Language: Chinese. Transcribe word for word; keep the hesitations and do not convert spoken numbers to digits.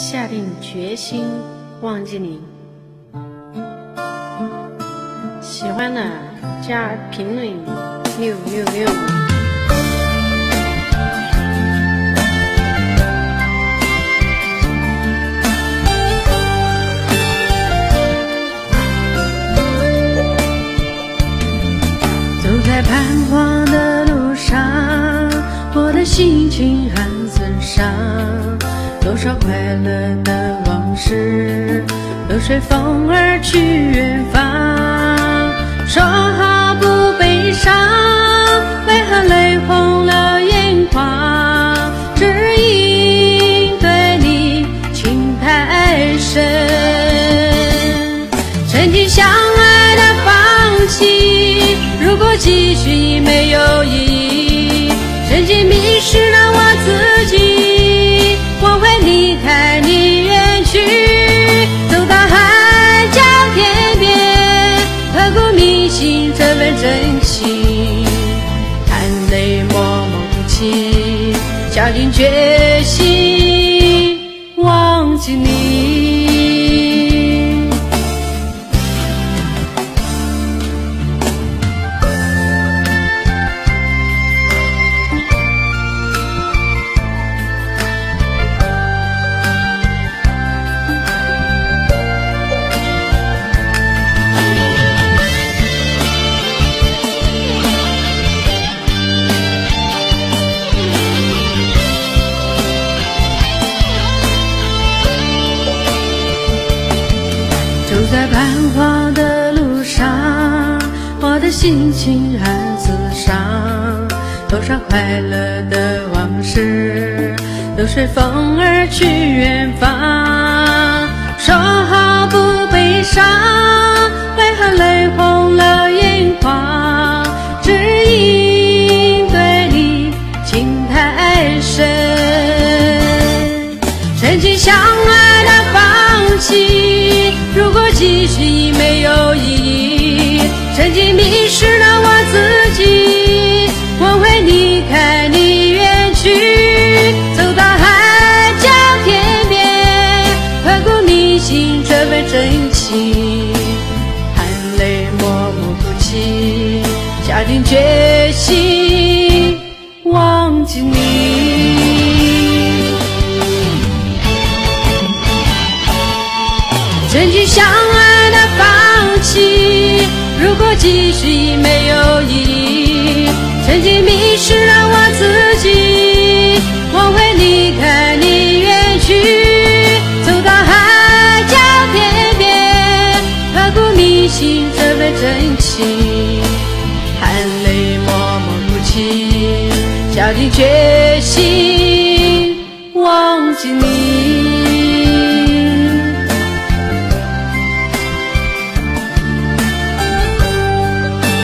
下定决心忘记你。喜欢的加评论六六六。走在彷徨的路上，我的心情很损伤，多少快乐的往事都随风而去远方。说好不悲伤，为何泪红了眼眶？只因对你情太深，曾经相爱的放弃，如果继续已没有意义。曾经迷失了我自己，我会离开你远去，走到海角天边，刻骨铭心这份真情，含泪默默哭泣，下定决心忘记你。走在彷徨的路上，我的心情很自伤，多少快乐的往事都随风而去远方。说好不悲伤，为何泪红了眼眶？只因对你情太深，曾经相爱的放弃，如果继续已没有意义。曾经迷失了我自己，我会离开你远去，走到海角天边，刻骨铭心这份真情，含泪默默哭泣，下定决心忘记你。曾经相爱的放弃，如果继续已没有意义。曾经迷失了我自己，我会离开你远去，走到海角天边，刻骨铭心这份真情，含泪默默哭泣，下定决心忘记你。